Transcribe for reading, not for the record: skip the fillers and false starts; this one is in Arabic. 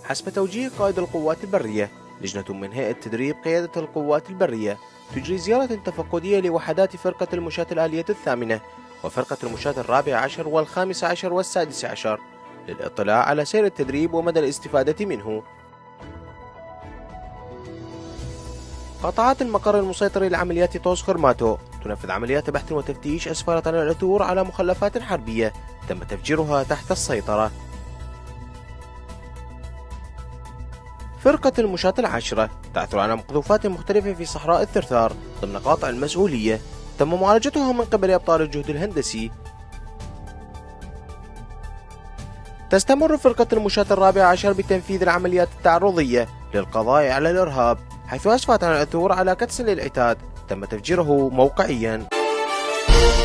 حسب توجيه قائد القوات البرية، لجنة من هيئة تدريب قيادة القوات البرية تجري زيارة تفقدية لوحدات فرقة المشاة الآلية الثامنة وفرقة المشاة الرابع عشر والخامس عشر والسادس عشر للإطلاع على سير التدريب ومدى الاستفادة منه. قطاعات المقر المسيطر لعمليات طوس خرماتو تنفذ عمليات بحث وتفتيش أسفارة العثور على مخلفات حربية تم تفجيرها تحت السيطرة. فرقة المشاة العاشرة تعثر على مقذوفات مختلفة في صحراء الثرثار ضمن قاطع المسؤولية تم معالجتها من قبل أبطال الجهد الهندسي. تستمر فرقة المشاة الرابع عشر بتنفيذ العمليات التعرضية للقضاء على الإرهاب، حيث أسفرت عن العثور على كدس للعتاد تم تفجيره موقعيا.